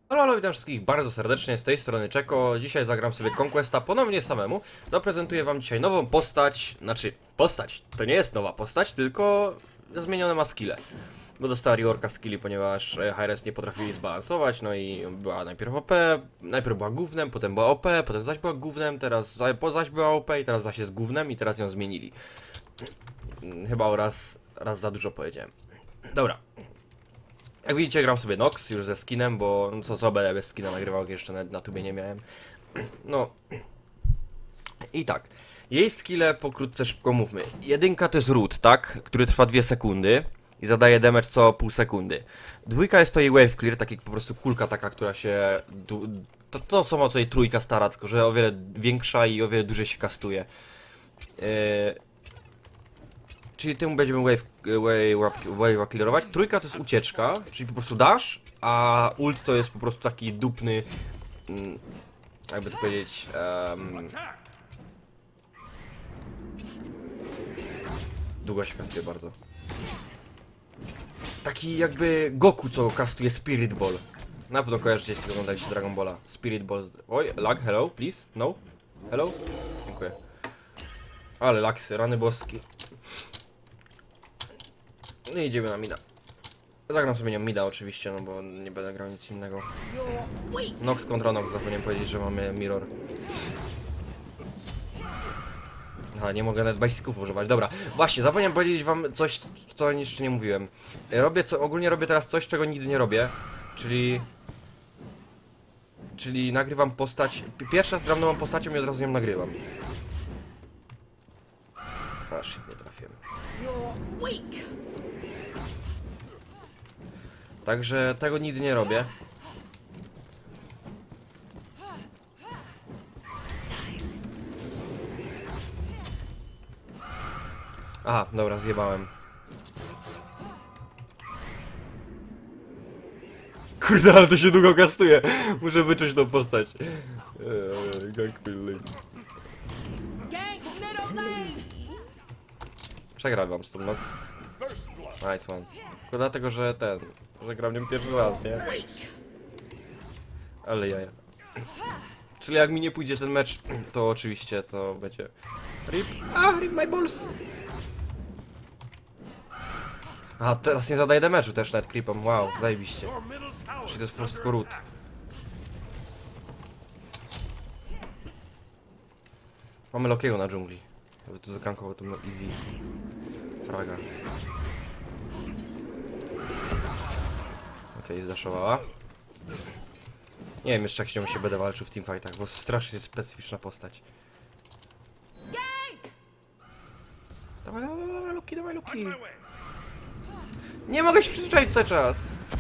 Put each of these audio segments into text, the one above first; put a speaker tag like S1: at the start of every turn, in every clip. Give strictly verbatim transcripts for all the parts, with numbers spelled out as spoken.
S1: Halo, halo, witam wszystkich bardzo serdecznie, z tej strony Czeko. Dzisiaj zagram sobie Conquesta ponownie samemu. Zaprezentuję wam dzisiaj nową postać, znaczy postać, to nie jest nowa postać, tylko zmienione ma skille. Bo dostała reworka skilli, ponieważ Hi-Rez nie potrafili zbalansować, no i była najpierw O P, najpierw była gównem, potem była O P, potem zaś była gównem, teraz zaś była O P i teraz zaś jest gównem i teraz ją zmienili. Chyba raz, raz za dużo powiedziałem. Dobra. Jak widzicie, gram sobie Nox już ze skinem, bo no co co będę bez skina nagrywał, jeszcze na, na tubie nie miałem. No. I tak. Jej skille pokrótce szybko mówmy. Jedynka to jest root, tak? Który trwa dwie sekundy i zadaje damage co pół sekundy. Dwójka jest to jej wave clear, taki po prostu kulka taka, która się... To, to samo co jej trójka stara, tylko że o wiele większa i o wiele dłużej się kastuje. Yy... Czyli tym będziemy wave, wave, wave clearować. Trójka to jest ucieczka, czyli po prostu dash, a ult to jest po prostu taki dupny, mm, jakby to powiedzieć, um, długo się kastuje bardzo. Taki jakby Goku, co kastuje Spirit Ball. Na pewno kojarzycie, jeśli oglądaliście Dragon Balla. Spirit Ball. Oj, lag, hello, please, no, hello, dziękuję. Ale laksy, rany boskie. No i idziemy na mida. Zagram sobie nią mida oczywiście, no bo nie będę grał nic innego. Nox kontra Nox, zapomniałem powiedzieć, że mamy mirror. Aha, nie mogę nawet bajsików używać. Dobra, właśnie, zapomniałem powiedzieć wam coś, co jeszcze nie mówiłem. Robię co, ogólnie robię teraz coś, czego nigdy nie robię. Czyli... Czyli nagrywam postać... Pierwszy raz gram nową postacią i od razu ją nagrywam. A, shit, nie trafiłem. Także tego nigdy nie robię. Aha, dobra, zjebałem. Kurde, ale to się długo kastuje. Muszę wyczuć tą postać. Przegrałem z tą Nox. Nice one. Tylko dlatego, że ten... Że gram nią pierwszy raz, nie? Ale jaja. Czyli jak mi nie pójdzie ten mecz, to oczywiście to będzie... Rip! Ah, rip my balls! A teraz nie zadaję damage'u też nawet creepom. Wow, zajebiście. Czyli to jest po prostu tylko root. Mamy Lokiego na dżungli. Jakby to zagankował, to miał easy fraga. Okej, okay, zdaszowała. Nie wiem jeszcze jak się, się będę walczył w teamfightach, bo strasznie specyficzna postać. Dawaj, dawaj, dawaj, Loki, dawaj, Loki. Nie mogę się przyzwyczaić cały czas.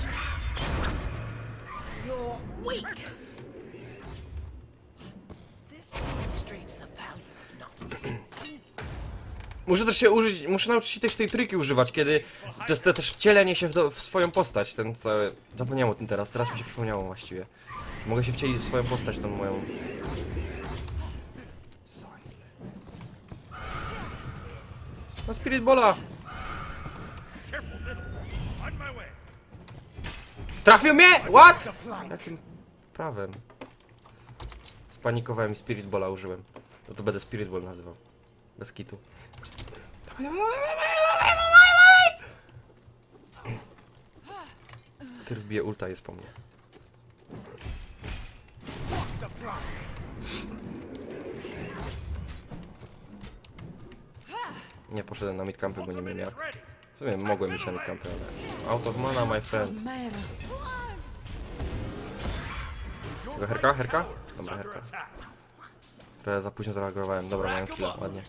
S1: Muszę też się użyć, muszę nauczyć się też tej tryki używać, kiedy to jest to też wcielenie się w, do, w swoją postać, ten cały... Zapomniałem o tym teraz, teraz mi się przypomniało właściwie. Mogę się wcielić w swoją postać, tą moją... No Spirit Balla! Trafił mnie! What? Jakim prawem? Spanikowałem i Spirit Balla użyłem. No to będę Spirit Ball nazywał. Bez kitu. Tyr wbije ulta, jest po mnie. Nie poszedłem na midcampy, bo nie miałem jak. Co wiem, mogłem iść na midcampy, ale... Out of mana, my friend. Tego herka? Herka? Dobra, herka. Trochę za późno zareagowałem. Dobra, mają killa, ładnie.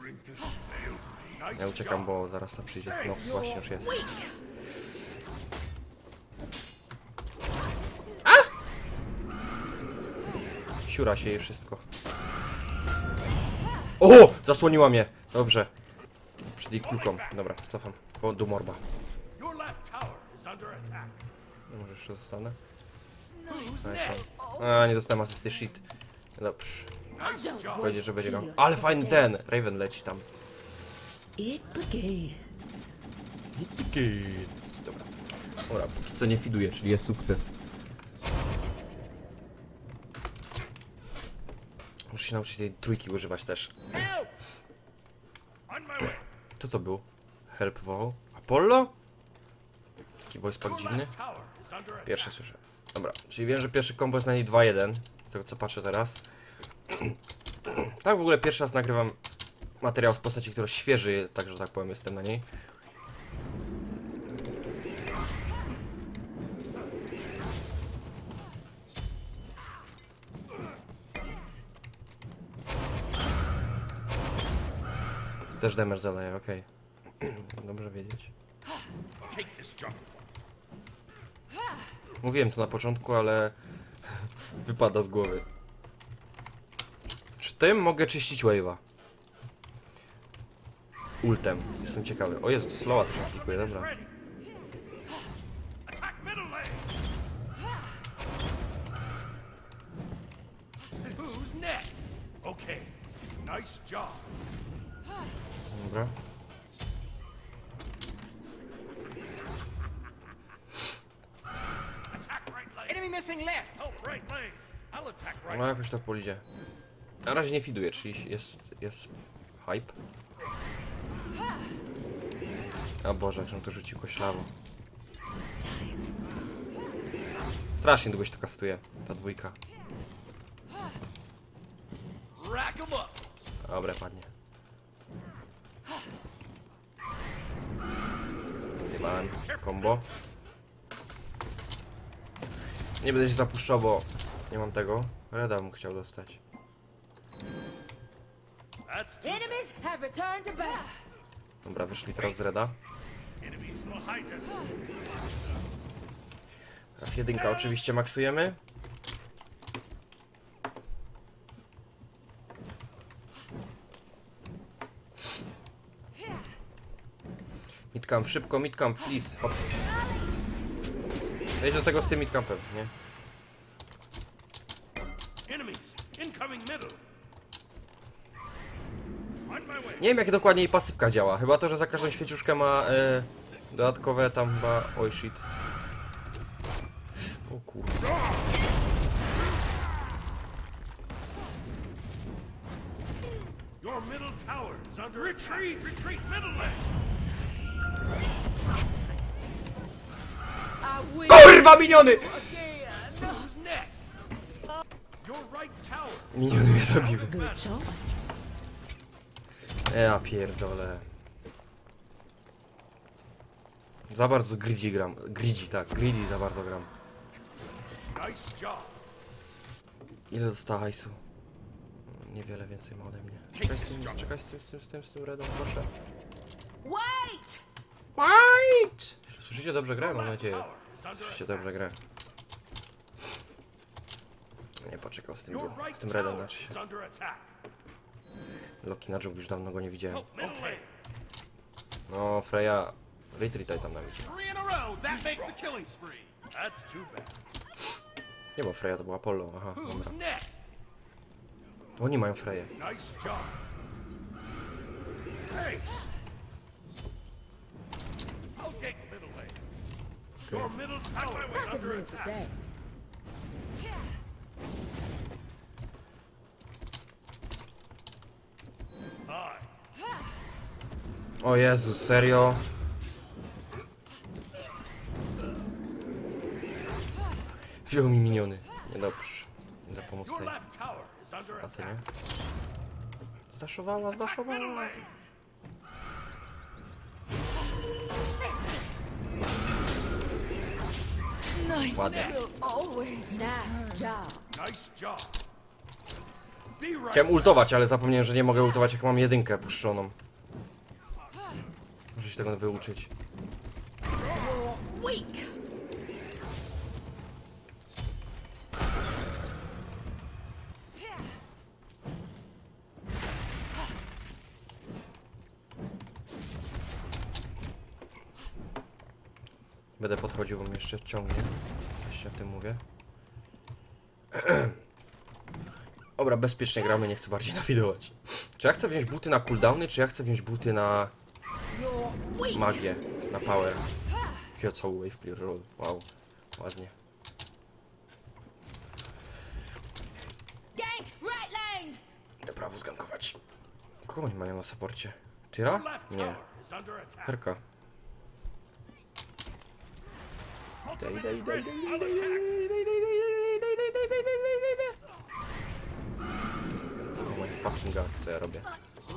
S1: Ja uciekam, bo zaraz tam przyjdzie. No, właśnie już jest. A! Siura się jej wszystko. O! Zasłoniła mnie! Dobrze. Przed jej kulką. Dobra, cofam. Po do morba. Może jeszcze zostanę? A, nie dostałem asysty, shit. Dobrze. Powiedzieć, że będzie go. Ale fajny ten! Raven leci tam. It begins. It begins. Dobra. Dobra, co nie fiduje, czyli jest sukces. Muszę się nauczyć tej trójki używać też. Co to był? Help wołał? Apollo? Taki voice pack dziwny? Pierwszy słyszę. Dobra, czyli wiem, że pierwszy kombo jest na niej dwa jeden. Z tego co patrzę teraz. Tak w ogóle pierwszy raz nagrywam materiał z postaci, która świeży, tak że tak powiem, jestem na niej. Też damage zadaje, okej. Okay. Dobrze wiedzieć. Mówiłem to na początku, ale wypada z głowy. Czy tym mogę czyścić wave'a? Ultem. Jestem ciekawy. O Jezu, slowa też aplikuje, dobra. Dobra. No jakoś to pójdzie. Na razie nie fiduje, czyli jest, jest hype. O Boże, jak on to rzucił koślawo. Strasznie długo się to kastuje, ta dwójka. Dobra, padnie. Zjebałem combo. Nie będę się zapuszczał, bo nie mam tego. Reda bym chciał dostać. Dobra, wyszli teraz z Reda. Teraz jedynka oczywiście maksujemy. Midcamp, szybko, midcamp, please, hop. Wejdź do tego z tym midcampem, nie? Nie wiem, jak dokładnie jej pasywka działa. Chyba to, że za każdą świeciuszkę ma e, dodatkowe tam chyba... Oj shit. O kurde. Kurwa, miniony! Miniony mnie zabiły. Ja pierdolę. Za bardzo greedy gram. Greedy, tak, greedy za bardzo gram. Ile dostała hajsu? Niewiele więcej ma ode mnie. Czekaj z tym, czekaj z tym, z tym, z tym, z tym redem, proszę. Wait! Wait! Słyszycie, dobrze grę? Mam nadzieję. Słyszycie, dobrze grę. Nie poczekał z tym, z tym redem, znaczy się. Loki na dżungli, już dawno go nie widziałem. No, Freya... Retreataj tam na mnie. Nie, bo Freya to była Apollo, aha, dobra. To oni mają Freję. Okay. O Jezus, serio? Wziął mi miniony. Niedobrze. Nie da pomóc tej. A co nie? Zdaszowała, zdaszowała. Ładnie. Chciałem ultować, ale zapomniałem, że nie mogę ultować, jak mam jedynkę puszczoną. Muszę się tego wyuczyć. Będę podchodził, bo mnie jeszcze ciągnie. Jeszcze o tym mówię. Dobra, bezpiecznie gramy, nie chcę bardziej nawidować. Czy ja chcę wziąć buty na cooldowny, czy ja chcę wziąć buty na... magię, na power. Jakiego cały wave clear roll, wow, ładnie. Kogo oni mają na saporcie? Tyra? Nie. Herka. Daj, daj, daj, daj, daj, daj, daj, daj, daj, daj, daj, daj, daj, daj. Oh my fucking god, co ja robię?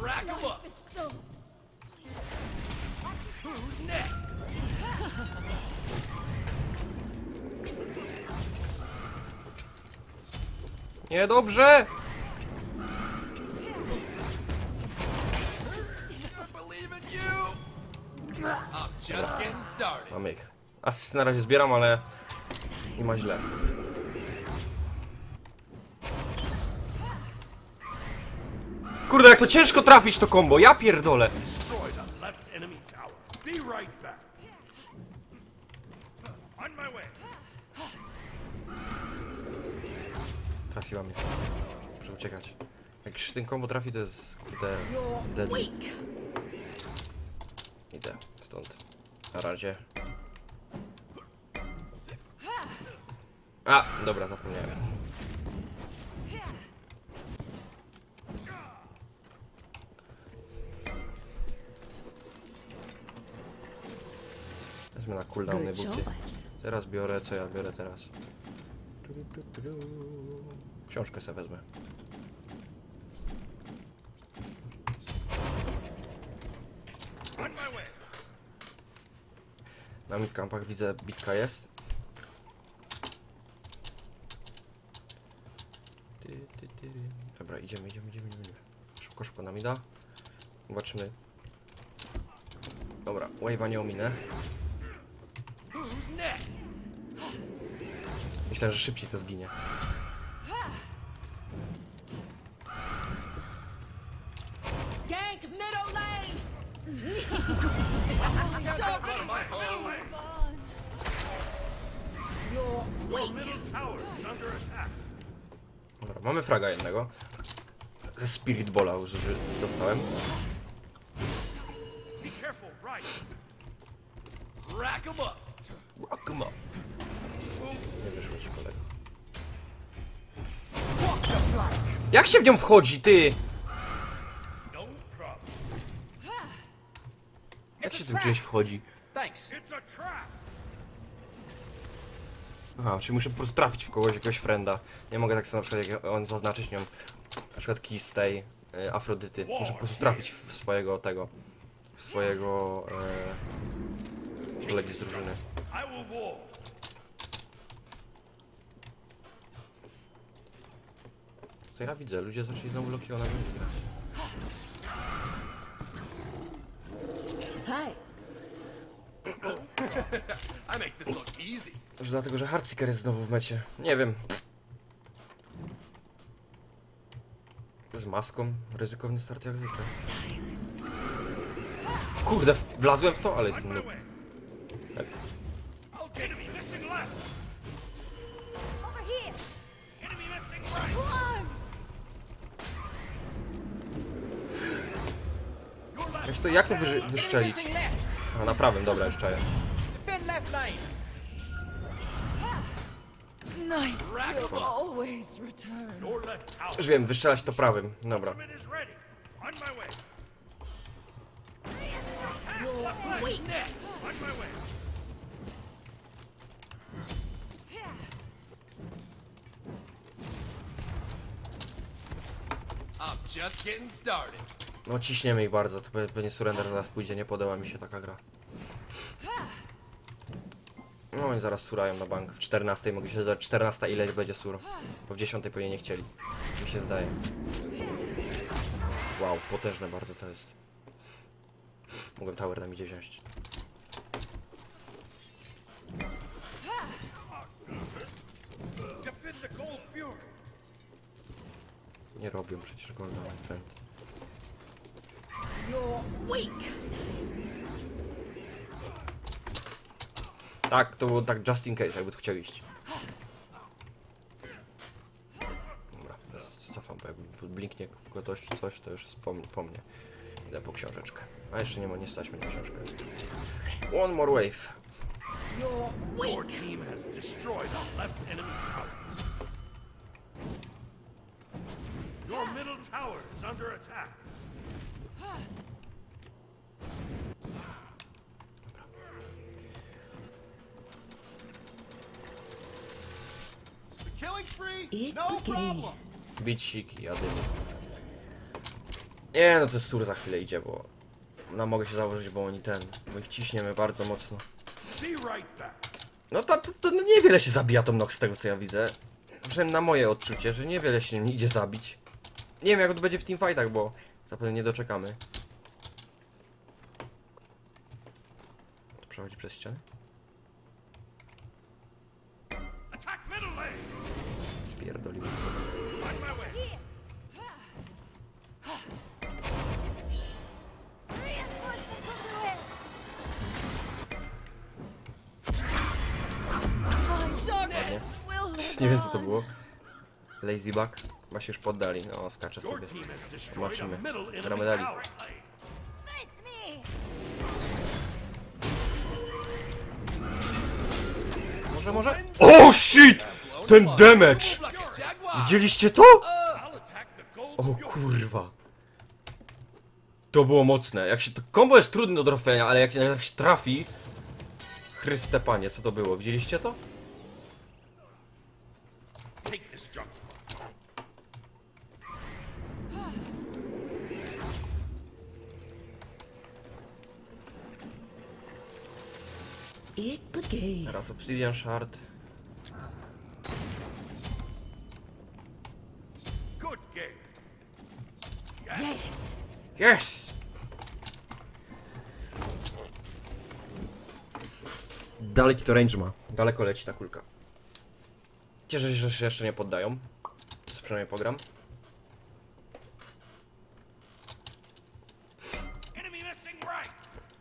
S1: Niedobrze! Mamy ich. Asysty na razie zbieram, ale nie ma źle. Kurde, jak to ciężko trafić to combo, ja pierdolę. Trafiła mnie. Muszę uciekać. Jak już ten combo trafi, to jest kurde deadly. Idę stąd. Na razie. A, dobra, zapomniałem. Wezmę na cooldowny buty. Teraz biorę, co ja biorę teraz? Książkę sobie wezmę. Na midcampach widzę, bitka jest. Dobra, idziemy, idziemy, idziemy, idziemy. Szybko, szybko na mida. Zobaczymy. Dobra, wave'a nie ominę. Myślę, że szybciej to zginie.
S2: Gank middle lane.
S1: Dobra, mamy fraga jednego. Ze Spirit Balla dostałem. Rack em up. Nie wyszło ci, kolego. Jak się w nią wchodzi, ty? Jak się tu gdzieś wchodzi? Aha, czyli muszę po prostu trafić w kogoś, jakiegoś frienda. Nie mogę tak sobie na przykład jak on zaznaczyć nią. Na przykład kiss tej y, Afrodyty. Muszę po prostu trafić w swojego tego. W swojego y, kolegi z drużyny. Co ja widzę? Ludzie zaczęli znowu Loki, ona będzie grać. Może dlatego, że Heartseeker jest znowu w mecie. Nie wiem. Z maską. Ryzykowny start jak zwykle. Kurde, wlazłem w to, ale jestem noob. Jak to, jak to wy, wyszczelić? A, na prawym, dobra, już czaję. Już wiem, wystrzelać to prawym, dobra. No ciśniemy ich bardzo, to pewnie surrender zaraz pójdzie, nie podoba mi się taka gra. No oni zaraz surają na bank. W czternastej mogę się za czternasta ile będzie sur. Bo w dziesiątej pewnie nie chcieli. Mi się zdaje. Wow, potężne bardzo to jest. Mogłem tower na midzie wziąć. Nie robią przecież golda, my friend. Tak, to było tak just in case, jakby tu chciał iść. Dobra, teraz cofam, bo jakby blinknie gotość czy coś, to już jest po, po mnie. Idę po książeczkę. A jeszcze nie ma, nie stać mnie na książkę. One more wave.
S3: Your team has destroyed our left enemy tower. Your middle tower is under attack.
S4: It began.
S1: Biciki, jadymy. Nie, no to tur za chwilę idzie, bo... No mogę się założyć, bo oni ten... Bo ich ciśniemy bardzo mocno.
S3: Be right back.
S1: No to, to, to no niewiele się zabija Tom Nox z tego co ja widzę. Przynajmniej na moje odczucie, że niewiele się nie idzie zabić. Nie wiem jak to będzie w teamfightach, bo zapewne nie doczekamy. To przechodzi przez ścianę?
S3: Attack middle lane.
S1: Spierdolił.
S3: On my way.
S2: My
S1: Nie wiem co to było. Lazy Bug. Chyba się już poddali. No, skaczę
S3: Your
S1: sobie.
S3: team has destroyed a
S1: Zobaczymy.
S3: middle enemy
S1: Gramy dalej.
S3: tower.
S1: Może, może? Oh shit! Ten damage! Widzieliście to?
S3: I'll attack the gold.
S1: O kurwa. To było mocne. Jak się to combo jest trudne do trafienia, ale jak się, jak się trafi. Chryste panie, co to było? Widzieliście to?
S3: Take this junk.
S4: It began.
S1: Teraz Obsidian Shard.
S3: Good game.
S4: Yes.
S1: Yes! Daleki to range ma. Daleko leci ta kulka. Cieszę się, że się jeszcze nie poddają. Co przynajmniej pogram.
S3: Enemy missing right.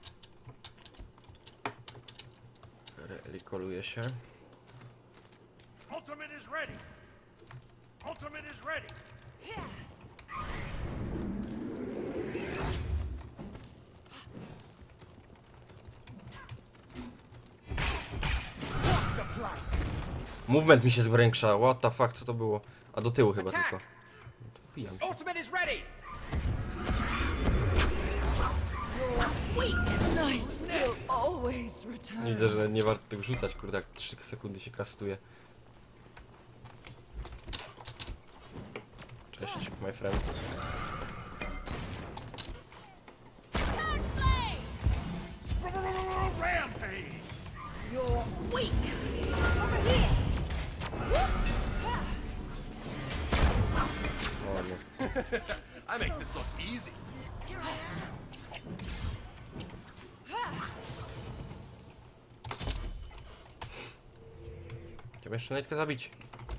S1: Rekoluje się.
S3: Ultimate is ready. Ultimate is ready.
S1: Movement mi się zwiększa. What the fuck, co to było? A do tyłu chyba tylko. No to wbijam się.
S3: Ultimate is ready.
S2: night will always return.
S1: Widzę, że nie warto tego rzucać, kurde, jak trzy sekundy się kastuje. Cześć, my friend.
S3: Rampage.
S2: You're weak. Over here.
S1: No ładnie.
S3: I make this look easy.
S1: Chciałbym jeszcze Nightkę zabić.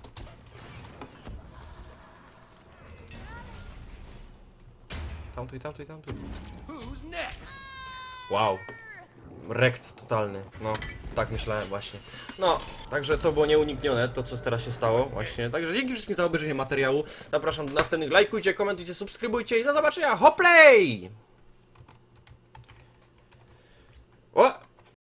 S1: Tamtu i tamtu i tamtu.
S3: Who's next?
S1: Wow. Rekt totalny. No, tak myślałem właśnie. No, także to było nieuniknione, to co teraz się stało właśnie. Także dzięki wszystkim za obejrzenie materiału. Zapraszam do następnych. Lajkujcie, komentujcie, subskrybujcie i do zobaczenia. Hoplay!